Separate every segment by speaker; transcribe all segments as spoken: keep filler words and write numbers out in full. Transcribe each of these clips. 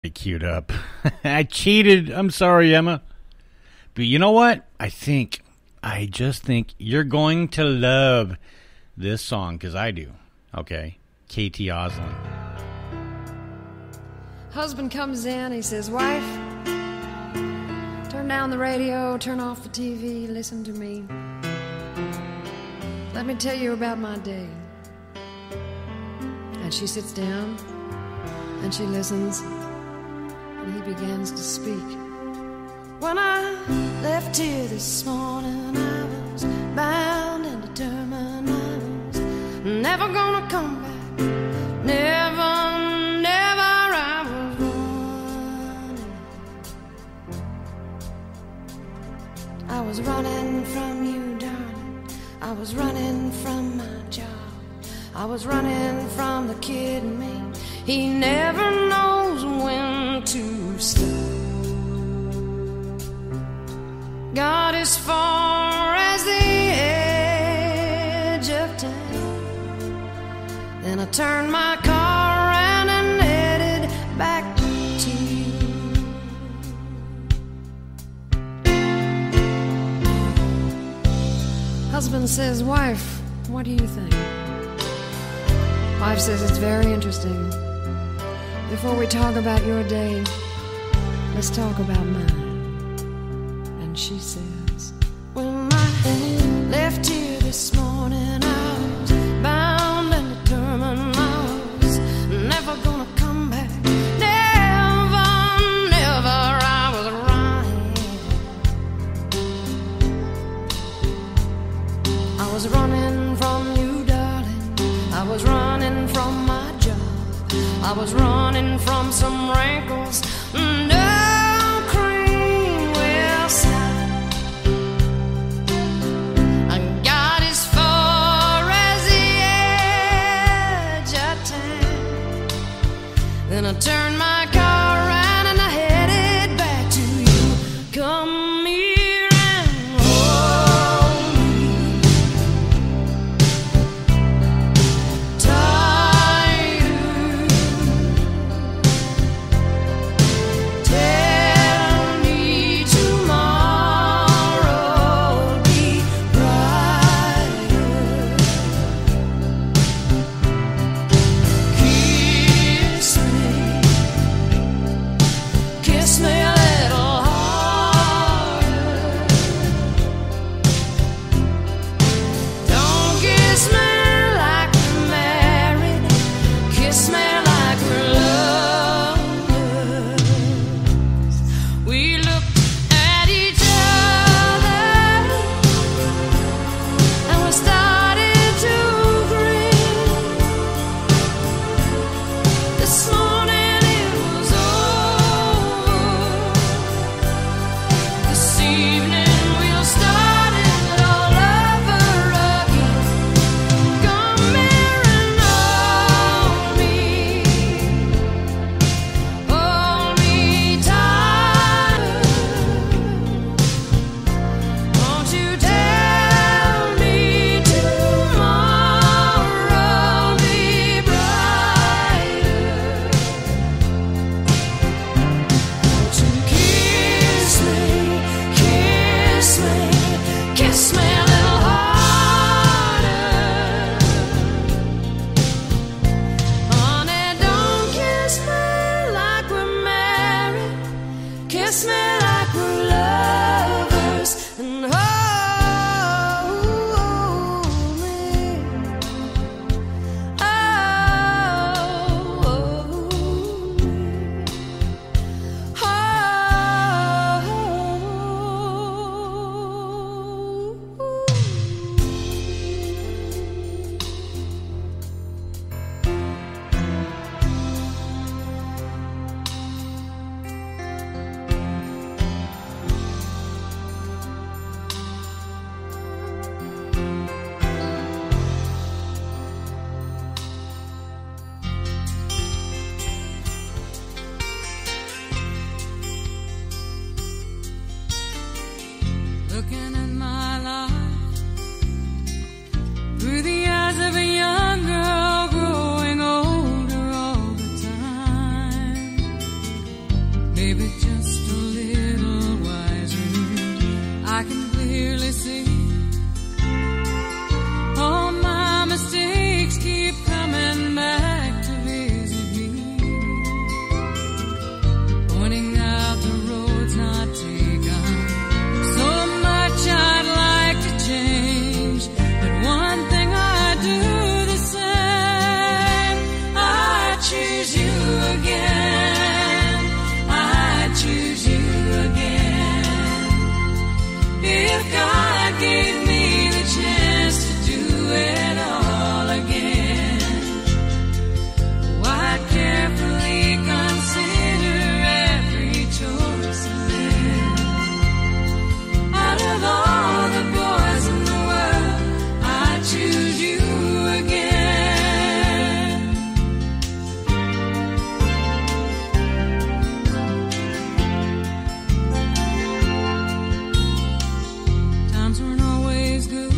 Speaker 1: Queued up. I cheated. I'm sorry, Emma. But you know what? I think, I just think you're going to love this song, because I do. Okay? K T Oslin.
Speaker 2: Husband comes in, he says, wife, turn down the radio, turn off the T V, listen to me. Let me tell you about my day. And she sits down, and she listens, and he begins to speak. When I left here this morning, I was bound and determined I was never gonna come back. Never, never, I was running. I was running from you, darling. I was running from my job. I was running from the kid in me. He never knows when to stop. Got as far as the edge of town. Then I turned my car around and headed back to you. Husband says, wife, what do you think? Wife says, it's very interesting. Before we talk about your day, let's talk about mine. And she says, when I left here this morning, I was bound and determined I was never gonna come back. Never, never, I was right. I was running from you, darling. I was running from my job. I was running from some wrinkles. No cream will stop. I got as far as the edge of town. Then I turned my car around and I headed back to you. Come here and hold me tighter. Tell me tomorrow'll be brighter. Kiss me, kiss me a little harder. Don't kiss me like we're married. Kiss me like we're lovers. We looked at each other and we started to grin. This morning it was over. This evening we'll start it all over again. Come here and hold me, hold me tighter. Won't you tell me tomorrow'll be brighter? Won't you kiss me, kiss me, kiss me a little harder? Honey, don't kiss me like we're married. Kiss me like we're lovers and hold me. Maybe just a little wiser. I can clearly see all my mistakes keep coming back to visit me, pointing out the roads not taken. So much I'd like to change, but one thing I do the same. I choose you again. I choose you again. If God gave me the chance to do it all again, oh, I'd carefully consider every choice I made. Out of all the boys in the world, I choose you again. Times weren't always good.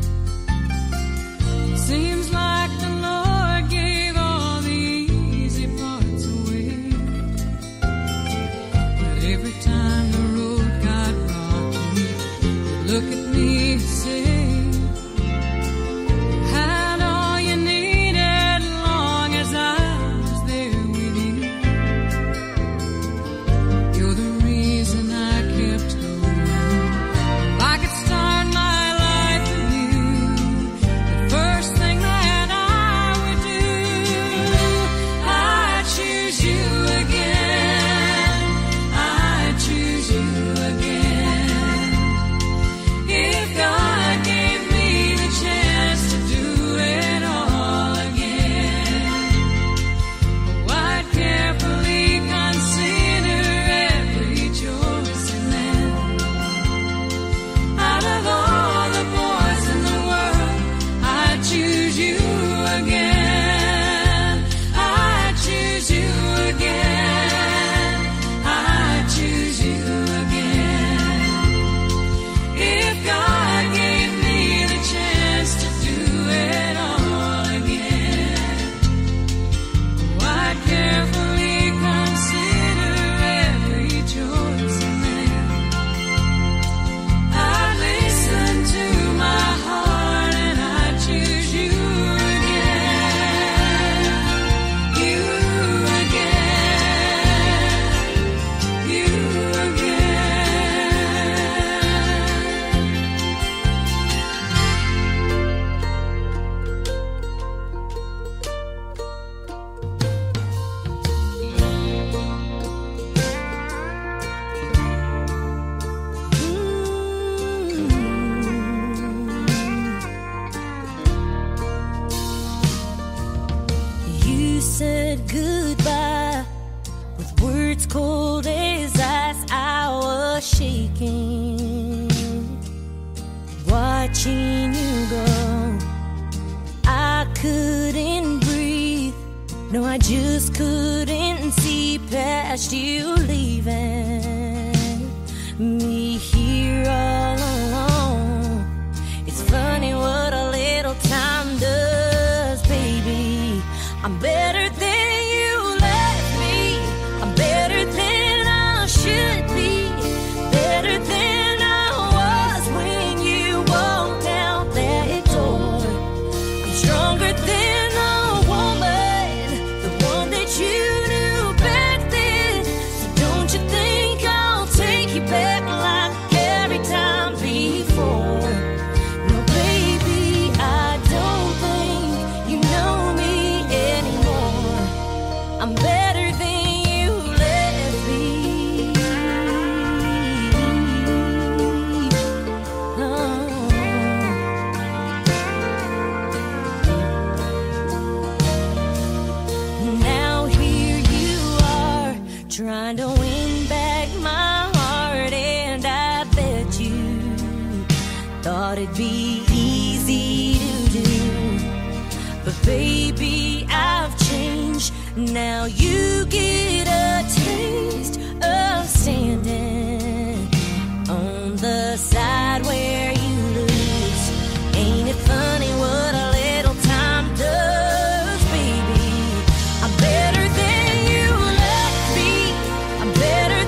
Speaker 2: Seems like the Lord gave all the easy parts away. But every time the road got rocky, you'd look at me and say, you had all you needed long as I was there with you. You're the reason I kept going. If I could start my life anew, the first thing that I would do, I choose you again. I choose you again. If God gave me the chance to do it all again, oh, I'd carefully consider every choice I made. Out of all the boys in the world, I choose you again. I choose you again. I choose you again. If God gave me the chance to do it all again, oh, I'd carefully consider every choice I made. I'd listen to my heart and I'd choose you again. You again. You You said goodbye with words cold as ice. I was shaking, watching you go. I couldn't breathe. No, I just couldn't see past you leaving me here all alone. It's funny what a little time does, baby. I'm better than you left me. I'm better than I should be. Better than I was when you walked out that door. I'm stronger than a woman, the one that you knew back then. So don't you think I'll take you back like every time before? No, baby, I don't think you know me anymore. I'm better than you left me. Oh. Now here you are, trying to win back my heart, and I bet you thought it'd be easy to do. But baby, I've changed. Now you get a taste of standing on the side where you lose. Ain't it funny what a little time does, baby? I'm better than you left me. I'm better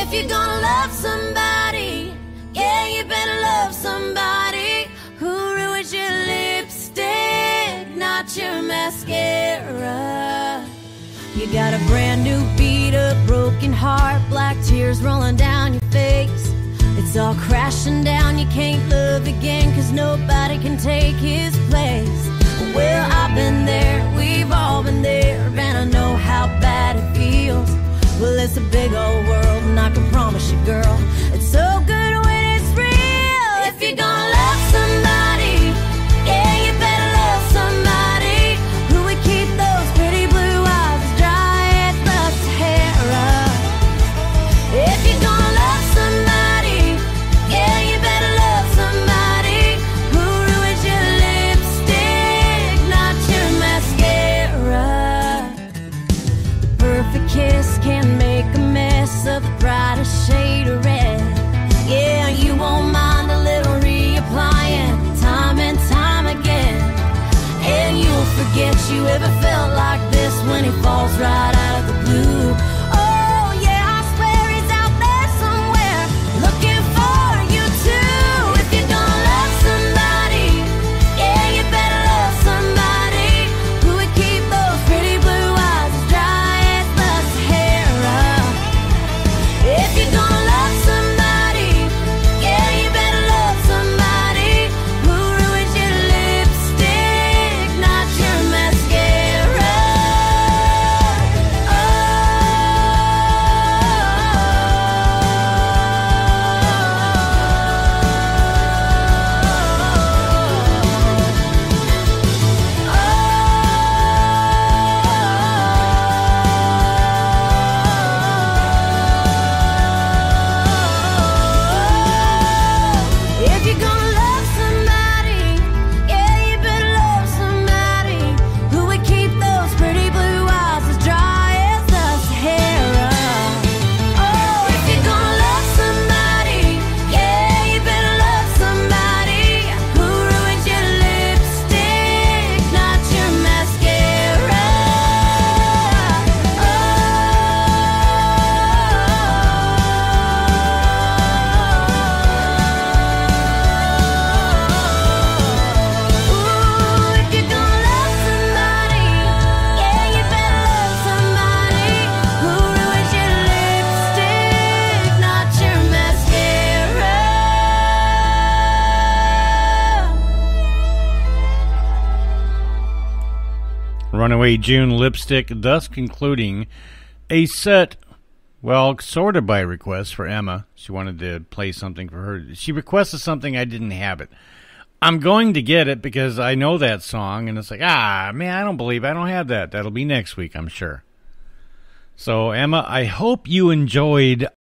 Speaker 2: If you're gonna love somebody, yeah, you better love somebody who ruins your lipstick, not your mascara. You got a brand new beat up, broken heart, black tears rolling down your face. It's all crashing down, you can't love again, cause nobody can take his place. Well, I've been there, we've all been there, and I know how bad it feels. Well, it's a big old world, and I can promise you, girl, it's so good when it's real. If you're gonna love somebody, yeah, you better love somebody who would keep those pretty blue eyes as dry as the Sahara. If you're gonna love somebody, yeah, you better love somebody who ruins your lipstick, not your mascara. The perfect kiss can make a mess of the brightest shade of red. Yeah, you won't mind a little reapplying time and time again. And you'll forget you ever felt like this when he falls right out of the blue. Oh yeah, I swear he's out there somewhere looking for you too. If you're gonna love somebody, yeah, you better love somebody who would keep those pretty blue eyes as dry as the Sahara. If you're gonna love somebody, yeah, you better love somebody who ruins your lipstick, not your mascara. If you're gonna love somebody, yeah, you better love somebody who would keep those pretty blue eyes as dry as the Sahara. Oh, if you're gonna love somebody, yeah, you better love somebody who ruins your lipstick, not your mascara. Ooh, if you're gonna love somebody, yeah, you better love somebody who ruins your lipstick, not your mascara.
Speaker 1: Runaway June Lipstick, thus concluding a set, well, sort of by request for Emma. She wanted to play something for her. She requested something, I didn't have it. I'm going to get it because I know that song, and it's like, ah, man, I don't believe I don't have that. That'll be next week, I'm sure. So, Emma, I hope you enjoyed